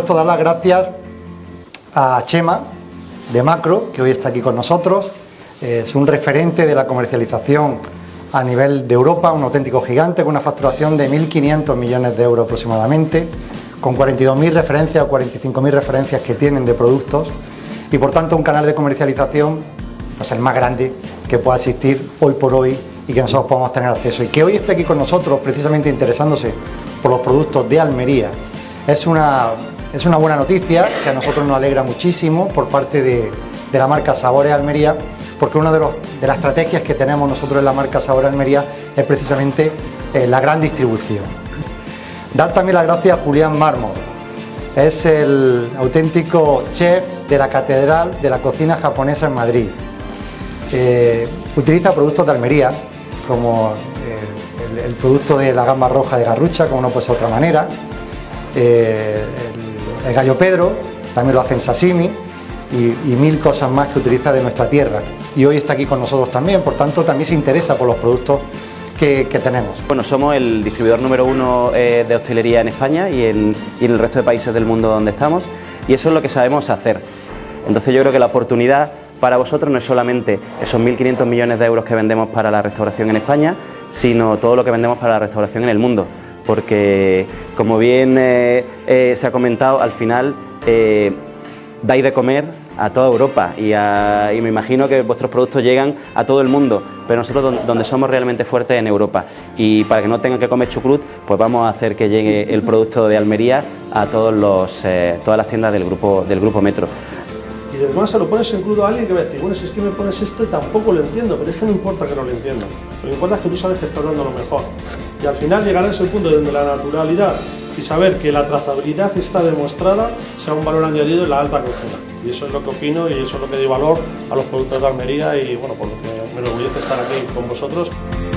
supuesto, dar las gracias a Chema de Macro, que hoy está aquí con nosotros. Es un referente de la comercialización a nivel de Europa, un auténtico gigante con una facturación de 1.500 millones de euros aproximadamente, con 42.000 referencias o 45.000 referencias que tienen de productos y por tanto un canal de comercialización pues el más grande que pueda existir hoy por hoy y que nosotros podamos tener acceso. Y que hoy esté aquí con nosotros precisamente interesándose por los productos de Almería es una buena noticia que a nosotros nos alegra muchísimo por parte de la marca Sabores Almería, porque una de las estrategias que tenemos nosotros en la marca Sabores Almería es precisamente la gran distribución. Dar también las gracias a Julián Mármol, es el auténtico chef de la Catedral de la Cocina Japonesa en Madrid. Utiliza productos de Almería, como el producto de la gamba roja de Garrucha, como no puede ser de otra manera, el gallo Pedro, también lo hace en sashimi y mil cosas más que utiliza de nuestra tierra. Y hoy está aquí con nosotros también, por tanto también se interesa por los productos que tenemos. Bueno, somos el distribuidor número 1 de hostelería en España y en el resto de países del mundo donde estamos, y eso es lo que sabemos hacer. Entonces yo creo que la oportunidad para vosotros no es solamente esos 1.500 millones de euros que vendemos para la restauración en España, sino todo lo que vendemos para la restauración en el mundo, porque como bien se ha comentado, al final dais de comer a toda Europa y me imagino que vuestros productos llegan a todo el mundo, pero nosotros donde somos realmente fuertes en Europa, y para que no tengan que comer chucrut, pues vamos a hacer que llegue el producto de Almería a todas las tiendas del grupo Metro. Y además se lo pones en crudo a alguien que va a decir, bueno, si es que me pones esto y tampoco lo entiendo, pero es que no importa que no lo entienda, lo que importa es que tú sabes que estás dando lo mejor. Y al final llegar a ese punto donde la naturalidad y saber que la trazabilidad está demostrada sea un valor añadido en la alta cocina. Y eso es lo que opino y eso es lo que doy valor a los productos de Almería y bueno, por lo que me enorgullece estar aquí con vosotros.